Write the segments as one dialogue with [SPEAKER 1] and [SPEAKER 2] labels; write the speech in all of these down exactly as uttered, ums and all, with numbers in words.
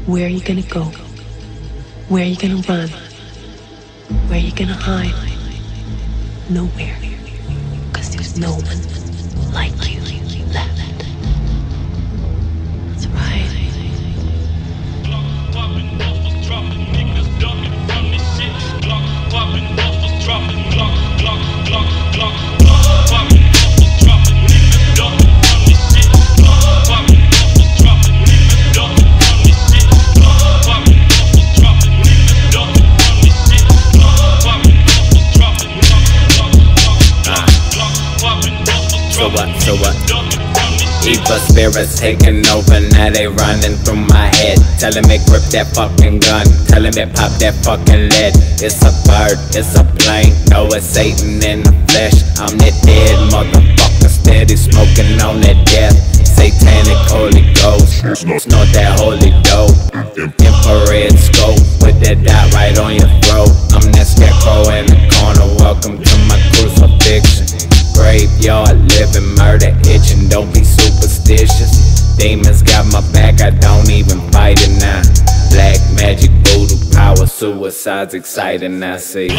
[SPEAKER 1] Where are you gonna go? Where are you gonna run? Where are you gonna hide? Nowhere. Cause there's no one like you left. That's right.
[SPEAKER 2] So what, so what? Evil spirits taking over, now they running through my head. Telling me grip that fucking gun, telling me pop that fucking lead. It's a bird, it's a plane, no it's Satan in the flesh. I'm that dead motherfucker, steady smoking on that death. Satanic Holy Ghost, snort that holy dope. Infrared scope, put that dot right on your throat. I'm that scarecrow in the corner, welcome to my crucifixion. Graveyard living, murder itching, don't be superstitious. Demons got my back, I don't even fight it now. Black magic, voodoo power, suicide's exciting, I see.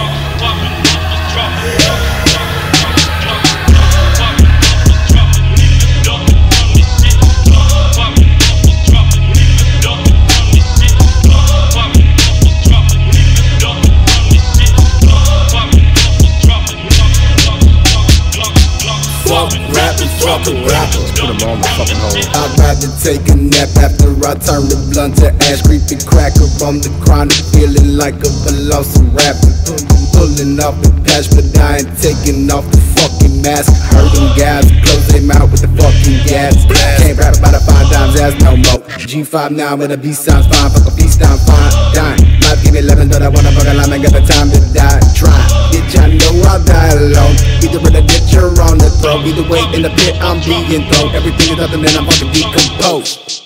[SPEAKER 3] Fucking rappers, put them on the fucking hole. I'd rather take a nap after I turn the blunt to ash. Creepy cracker on the chronic, feeling like a velociraptor. Pulling off the patch, but I ain't taking off the fucking mask. Heard them guys close their mouth with the fucking gas. Can't rap about a five dimes ass no more. G five now with a B sounds fine, fuck a B sound fine, dime. Life give me eleven, but I wanna fuck a line, ain't got the time to die. Try, bitch, I know I'll die alone. Either with a ditch or on the throat, either way in the pit I'm being thrown. Everything is nothing and I'm fucking decomposed.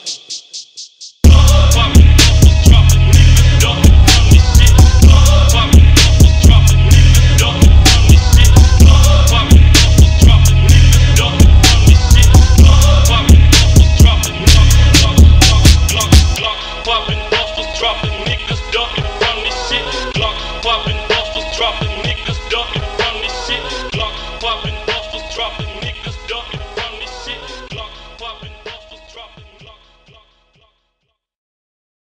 [SPEAKER 4] Niggas ducking from this shit. Glock popping, buffers dropping.